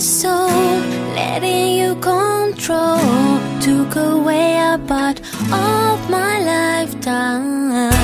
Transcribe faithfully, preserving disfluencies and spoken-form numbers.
soul, letting you control. Took away a part of my lifetime.